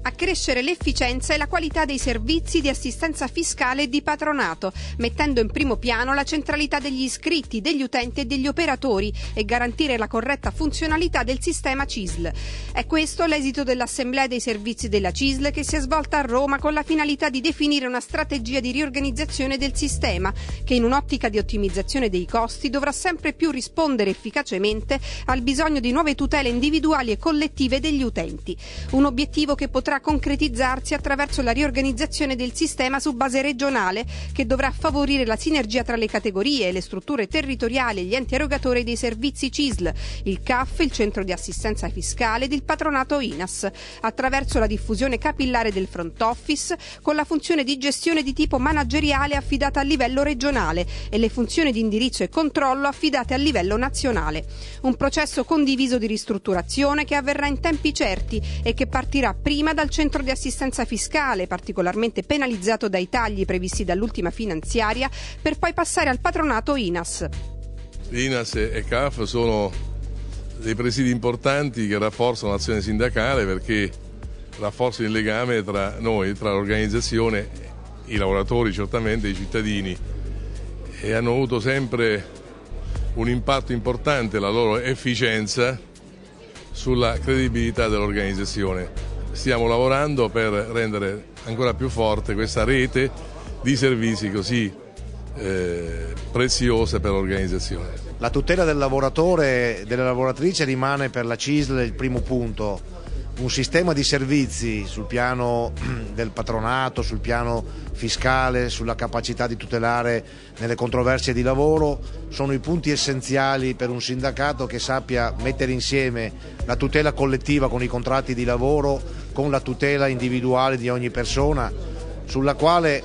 Accrescere l'efficienza e la qualità dei servizi di assistenza fiscale e di patronato, mettendo in primo piano la centralità degli iscritti, degli utenti e degli operatori e garantire la corretta funzionalità del sistema CISL. È questo l'esito dell'Assemblea dei servizi della CISL che si è svolta a Roma con la finalità di definire una strategia di riorganizzazione del sistema che in un'ottica di ottimizzazione dei costi dovrà sempre più rispondere efficacemente al bisogno di nuove tutele individuali e collettive degli utenti. Un obiettivo che potrà concretizzarsi attraverso la riorganizzazione del sistema su base regionale che dovrà favorire la sinergia tra le categorie, le strutture territoriali e gli enti erogatori dei servizi CISL, il CAF, il centro di assistenza fiscale ed il patronato INAS, attraverso la diffusione capillare del front office con la funzione di gestione di tipo manageriale affidata a livello regionale e le funzioni di indirizzo e controllo affidate a livello nazionale. Un processo condiviso di ristrutturazione che avverrà in tempi certi e che partirà prima dal centro di assistenza fiscale, particolarmente penalizzato dai tagli previsti dall'ultima finanziaria, per poi passare al patronato INAS. INAS e CAF sono dei presidi importanti che rafforzano l'azione sindacale perché rafforzano il legame tra noi, tra l'organizzazione, i lavoratori certamente, i cittadini, e hanno avuto sempre un impatto importante la loro efficienza sulla credibilità dell'organizzazione. Stiamo lavorando per rendere ancora più forte questa rete di servizi così preziosa per l'organizzazione. La tutela del lavoratore e della lavoratrice rimane per la CISL il primo punto. Un sistema di servizi sul piano del patronato, sul piano fiscale, sulla capacità di tutelare nelle controversie di lavoro sono i punti essenziali per un sindacato che sappia mettere insieme la tutela collettiva con i contratti di lavoro con la tutela individuale di ogni persona, sulla quale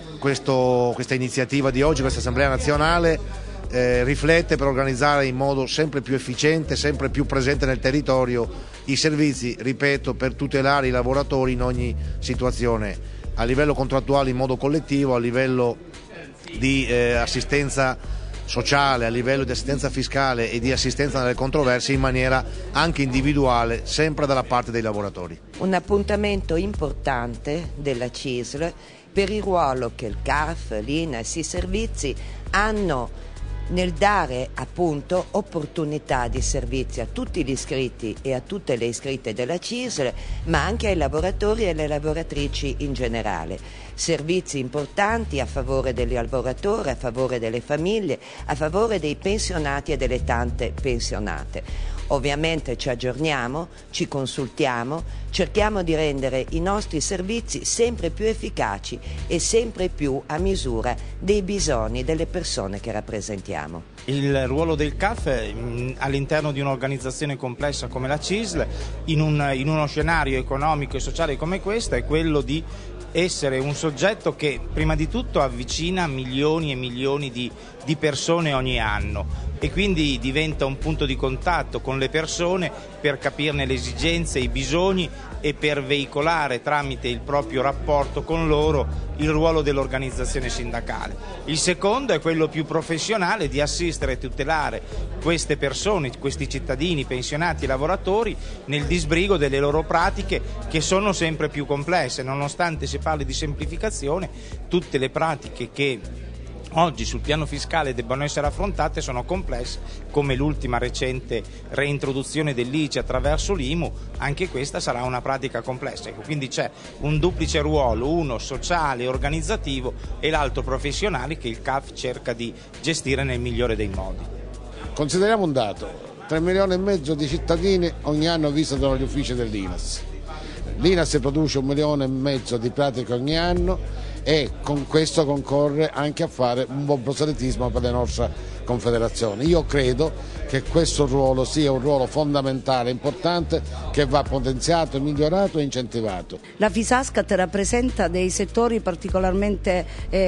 questa iniziativa di oggi, questa Assemblea nazionale riflette per organizzare in modo sempre più efficiente, sempre più presente nel territorio i servizi, ripeto, per tutelare i lavoratori in ogni situazione, a livello contrattuale in modo collettivo, a livello di assistenza sociale, a livello di assistenza fiscale e di assistenza nelle controversie in maniera anche individuale, sempre dalla parte dei lavoratori. Un appuntamento importante della CISL per il ruolo che il CAF, l'INAS, i servizi hanno nel dare appunto opportunità di servizi a tutti gli iscritti e a tutte le iscritte della CISL, ma anche ai lavoratori e alle lavoratrici in generale. Servizi importanti a favore degli lavoratori, a favore delle famiglie, a favore dei pensionati e delle tante pensionate. Ovviamente ci aggiorniamo, ci consultiamo, cerchiamo di rendere i nostri servizi sempre più efficaci e sempre più a misura dei bisogni delle persone che rappresentiamo. Il ruolo del CAF all'interno di un'organizzazione complessa come la CISL, in uno scenario economico e sociale come questo, è quello di essere un soggetto che prima di tutto avvicina milioni e milioni di persone ogni anno e quindi diventa un punto di contatto con le persone per capirne le esigenze, i bisogni e per veicolare tramite il proprio rapporto con loro il ruolo dell'organizzazione sindacale. Il secondo è quello più professionale di assistere e tutelare queste persone, questi cittadini, pensionati e lavoratori nel disbrigo delle loro pratiche che sono sempre più complesse, nonostante si parli di semplificazione, tutte le pratiche che oggi sul piano fiscale debbano essere affrontate sono complesse, come l'ultima recente reintroduzione dell'ICI attraverso l'IMU, anche questa sarà una pratica complessa. Quindi c'è un duplice ruolo, uno sociale e organizzativo e l'altro professionale che il CAF cerca di gestire nel migliore dei modi. Consideriamo un dato: 3 milioni e mezzo di cittadini ogni anno visitano gli uffici dell'INAS. L'INAS produce 1 milione e mezzo di pratiche ogni anno e con questo concorre anche a fare un buon proselitismo per le nostre confederazioni. Io credo che questo ruolo sia un ruolo fondamentale, importante, che va potenziato, migliorato e incentivato. La Fisascat rappresenta dei settori particolarmente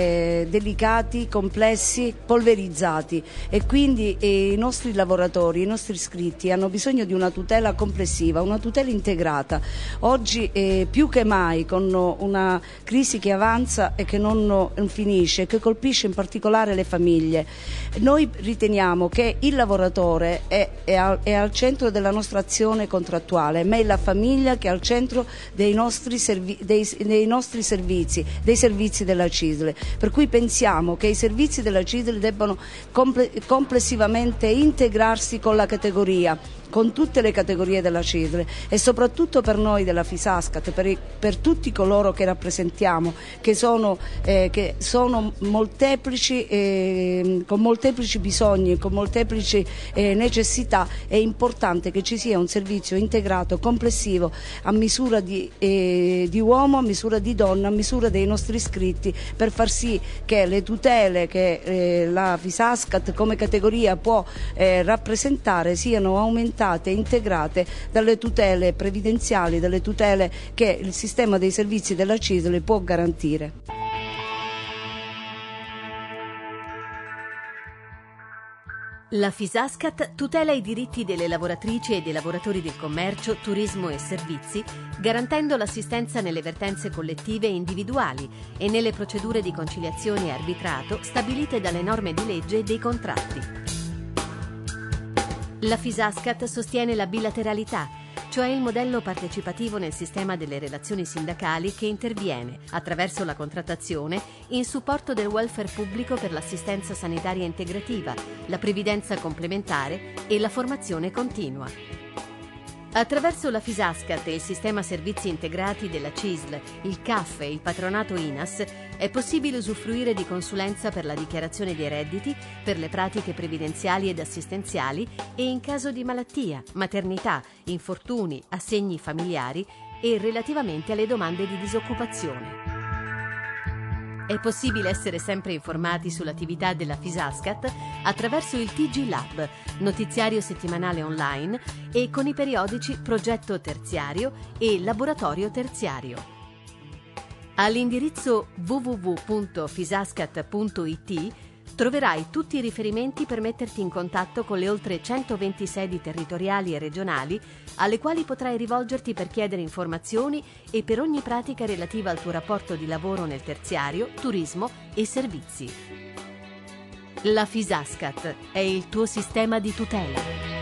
delicati, complessi, polverizzati e quindi i nostri lavoratori, i nostri iscritti hanno bisogno di una tutela complessiva, una tutela integrata. Oggi più che mai, con una crisi che avanza e che non finisce, che colpisce in particolare le famiglie, noi riteniamo che il lavoratore lavoratore è al centro della nostra azione contrattuale, ma è la famiglia che è al centro dei nostri servizi, dei servizi della CISL. Per cui pensiamo che i servizi della CISL debbano complessivamente integrarsi con la categoria, con tutte le categorie della CISL, e soprattutto per noi della Fisascat, per tutti coloro che rappresentiamo, che sono molteplici, con molteplici bisogni, con molteplici necessità. È importante che ci sia un servizio integrato, complessivo, a misura di uomo, a misura di donna, a misura dei nostri iscritti, per far sì che le tutele che la Fisascat come categoria può rappresentare siano aumentate e integrate dalle tutele previdenziali, dalle tutele che il sistema dei servizi della CISL può garantire. La Fisascat tutela i diritti delle lavoratrici e dei lavoratori del commercio, turismo e servizi, garantendo l'assistenza nelle vertenze collettive e individuali e nelle procedure di conciliazione e arbitrato stabilite dalle norme di legge e dei contratti. La Fisascat sostiene la bilateralità, cioè il modello partecipativo nel sistema delle relazioni sindacali che interviene, attraverso la contrattazione, in supporto del welfare pubblico per l'assistenza sanitaria integrativa, la previdenza complementare e la formazione continua. Attraverso la Fisascat e il sistema servizi integrati della CISL, il CAF e il patronato INAS è possibile usufruire di consulenza per la dichiarazione dei redditi, per le pratiche previdenziali ed assistenziali e in caso di malattia, maternità, infortuni, assegni familiari e relativamente alle domande di disoccupazione. È possibile essere sempre informati sull'attività della Fisascat attraverso il TG Lab, notiziario settimanale online, e con i periodici Progetto Terziario e Laboratorio Terziario. All'indirizzo www.fisascat.it troverai tutti i riferimenti per metterti in contatto con le oltre 120 sedi territoriali e regionali alle quali potrai rivolgerti per chiedere informazioni e per ogni pratica relativa al tuo rapporto di lavoro nel terziario, turismo e servizi. La Fisascat è il tuo sistema di tutela.